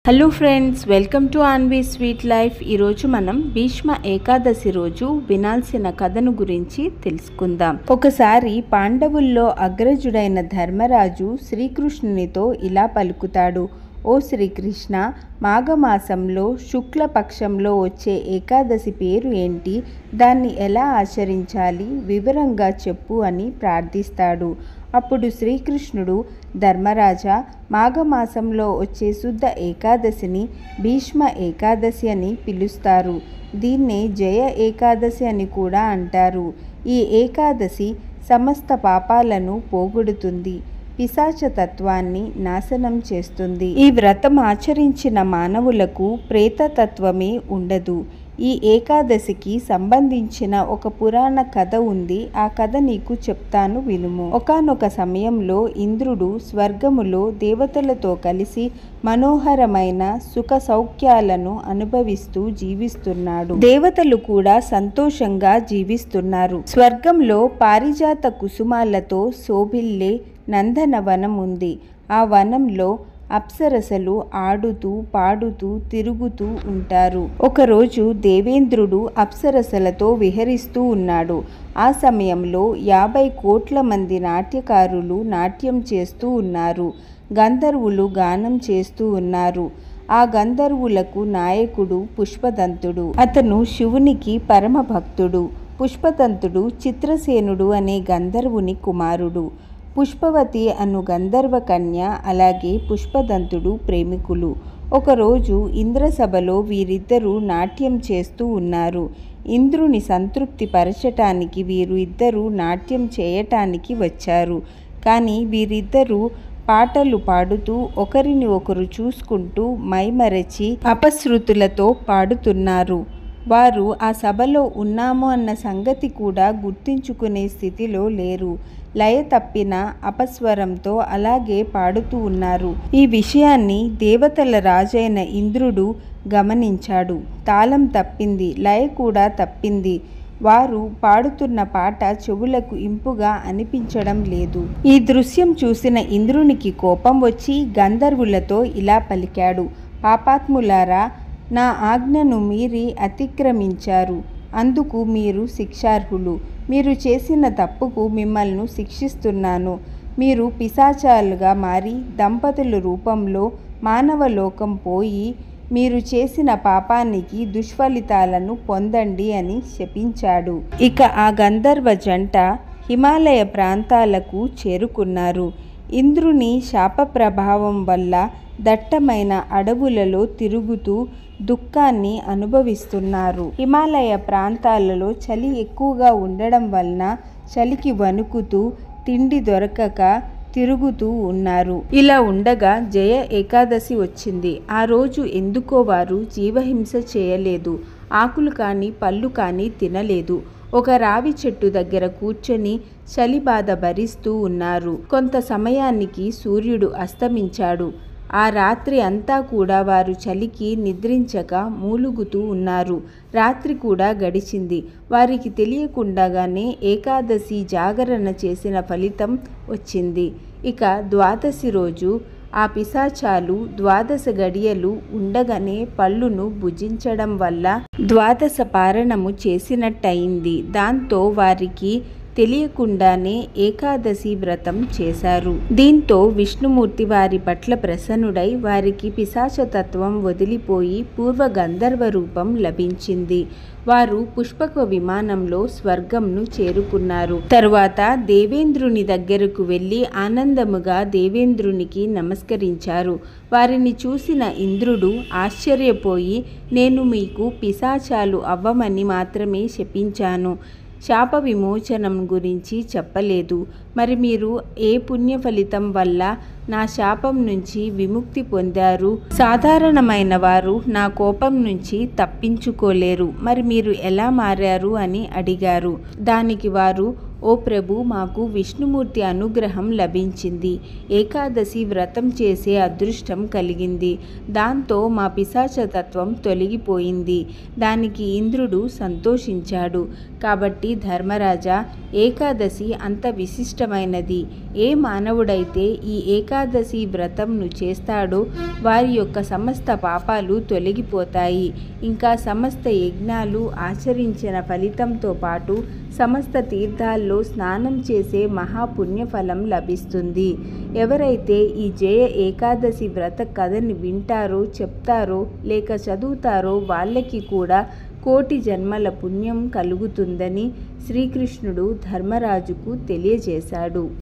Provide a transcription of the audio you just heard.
Hello friends, welcome to Aanvi sweet life. ఈరోజు మనం భీష్మ ఏకాదశి రోజు వినాల్సిన కథను గురించి తెలుసుకుందాం. ఒకసారి పాండవుల్లో అగ్రజుడైన ధర్మరాజు శ్రీకృష్ణునితో ఇలా పలుకుతాడు: ఓ శ్రీకృష్ణ, మాఘమాసంలో శుక్లపక్షంలో వచ్చే ఏకాదశి పేరు ఏంటి? దాన్ని ఎలా ఆచరించాలి? వివరంగా చెప్పు అని ప్రార్థిస్తాడు. అప్పుడు శ్రీకృష్ణుడు, ధర్మరాజా, మాఘమాసంలో వచ్చే శుద్ధ ఏకాదశిని భీష్మ ఏకాదశి అని పిలుస్తారు. దీన్నే జయ ఏకాదశి అని కూడా అంటారు. ఈ ఏకాదశి సమస్త పాపాలను పోగొడుతుంది, పిశాచతత్వాన్ని నాశనం చేస్తుంది. ఈ వ్రతం ఆచరించిన మానవులకు ప్రేతతత్వమే ఉండదు. ఈ ఏకాదశికి సంబంధించిన ఒక పురాణ కథ ఉంది. ఆ కథ నీకు చెప్తాను, వినుము. ఒకానొక సమయంలో ఇంద్రుడు స్వర్గములో దేవతలతో కలిసి మనోహరమైన సుఖ సౌఖ్యాలను అనుభవిస్తూ జీవిస్తున్నాడు. దేవతలు కూడా సంతోషంగా జీవిస్తున్నారు. స్వర్గంలో పారిజాత కుసుమాలతో శోభిల్లే నందనవనం ఉంది. ఆ వనంలో అప్సరసలు ఆడుతూ పాడుతూ తిరుగుతూ ఉంటారు. ఒకరోజు దేవేంద్రుడు అప్సరసలతో విహరిస్తూ ఉన్నాడు. ఆ సమయంలో 50 కోట్ల మంది నాట్యకారులు నాట్యం చేస్తూ ఉన్నారు. గంధర్వులు గానం చేస్తూ ఉన్నారు. ఆ గంధర్వులకు నాయకుడు పుష్పదంతుడు. అతను శివునికి పరమ భక్తుడు. పుష్పదంతుడు చిత్రసేనుడు అనే గంధర్వుని కుమారుడు. పుష్పవతి అను గంధర్వ కన్య, అలాగే పుష్పదంతుడు ప్రేమికులు. ఒకరోజు ఇంద్రసభలో వీరిద్దరూ నాట్యం చేస్తూ ఉన్నారు. ఇంద్రుని సంతృప్తి పరచటానికి వీరు ఇద్దరూ నాట్యం చేయటానికి వచ్చారు. కానీ వీరిద్దరూ పాటలు పాడుతూ ఒకరిని ఒకరు చూసుకుంటూ మైమరచి అపశృతులతో పాడుతున్నారు. వారు ఆ సభలో ఉన్నాము అన్న సంగతి కూడా గుర్తించుకునే స్థితిలో లేరు. లయ తప్పిన అపస్వరంతో అలాగే పాడుతూ ఉన్నారు. ఈ విషయాన్ని దేవతల రాజైన ఇంద్రుడు గమనించాడు. తాళం తప్పింది, లయ కూడా తప్పింది. వారు పాడుతున్న పాట చెవులకు ఇంపుగా అనిపించడం లేదు. ఈ దృశ్యం చూసిన ఇంద్రునికి కోపం వచ్చి గంధర్వులతో ఇలా పలికాడు: పాపాత్ములారా, నా ఆజ్ఞను మీరి అతిక్రమించారు. అందుకు మీరు శిక్షార్హులు. మీరు చేసిన తప్పుకు మిమ్మల్ని శిక్షిస్తున్నాను. మీరు పిశాచాలుగా మారి దంపతుల రూపంలో మానవలోకం పోయి మీరు చేసిన పాపానికి దుష్ఫలితాలను పొందండి అని శపించాడు. ఇక ఆ గంధర్వ జంట హిమాలయ ప్రాంతాలకు చేరుకున్నారు. ఇంద్రుని శాప ప్రభావం వల్ల దట్టమైన అడవులలో తిరుగుతూ దుఃఖాన్ని అనుభవిస్తున్నారు. హిమాలయ ప్రాంతాలలో చలి ఎక్కువగా ఉండడం వలన చలికి వణుకుతూ తిండి దొరకక తిరుగుతూ ఉన్నారు. ఇలా ఉండగా జయ ఏకాదశి వచ్చింది. ఆ రోజు ఎందుకో వారు జీవహింస చేయలేదు. ఆకులు కానీ పళ్ళు కానీ తినలేదు. ఒక రావి చెట్టు దగ్గర కూర్చొని చలి బాధ భరిస్తూ ఉన్నారు. కొంత సమయానికి సూర్యుడు అస్తమించాడు. ఆ రాత్రి అంతా కూడా వారు చలికి నిద్రించక మూలుగుతూ ఉన్నారు. రాత్రి కూడా గడిచింది. వారికి తెలియకుండానే ఏకాదశి జాగరణ చేసిన ఫలితం వచ్చింది. ఇక ద్వాదశి రోజు ఆ పిశాచాలు 12 గడియలు ఉండగానే పళ్ళును భుజించడం వల్ల ద్వాదశ పారణము చేసినట్టయింది. దాంతో వారికి తెలియకుండానే ఏకాదశి వ్రతం చేశారు. దీంతో విష్ణుమూర్తి వారి పట్ల ప్రసన్నుడై వారికి పిశాచతత్వం వదిలిపోయి పూర్వ గంధర్వ రూపం లభించింది. వారు పుష్పక విమానంలో స్వర్గంను చేరుకున్నారు. తరువాత దేవేంద్రుని దగ్గరకు వెళ్ళి ఆనందముగా దేవేంద్రునికి నమస్కరించారు. వారిని చూసిన ఇంద్రుడు ఆశ్చర్యపోయి, నేను మీకు పిశాచాలు అవ్వమని మాత్రమే శపించాను, శాప విమోచనం గురించి చెప్పలేదు. మరి మీరు ఏ పుణ్య ఫలితం వల్ల నా శాపం నుంచి విముక్తి పొందారు? సాధారణమైన వారు నా కోపం నుంచి తప్పించుకోలేరు. మరి మీరు ఎలా మారారు అని అడిగారు. దానికి వారు, ఓ ప్రభు, మాకు విష్ణుమూర్తి అనుగ్రహం లభించింది. ఏకాదశి వ్రతం చేసే అదృష్టం కలిగింది. దాంతో మా పిశాచతత్వం తొలగిపోయింది. దానికి ఇంద్రుడు సంతోషించాడు. కాబట్టి ధర్మరాజా, ఏకాదశి అంత విశిష్టమైనది. ఏ మానవుడైతే ఈ ఏకాదశి వ్రతంను చేస్తాడో వారి యొక్క సమస్త పాపాలు తొలగిపోతాయి. ఇంకా సమస్త యజ్ఞాలు ఆచరించిన ఫలితంతో పాటు సమస్త తీర్థాల్లో స్నానం చేసే మహాపుణ్యఫలం లభిస్తుంది. ఎవరైతే ఈ జయ ఏకాదశి వ్రత కథని వింటారో, చెప్తారో లేక చదువుతారో వాళ్ళకి కూడా కోటి జన్మల పుణ్యం కలుగుతుందని శ్రీకృష్ణుడు ధర్మరాజుకు తెలియజేశాడు.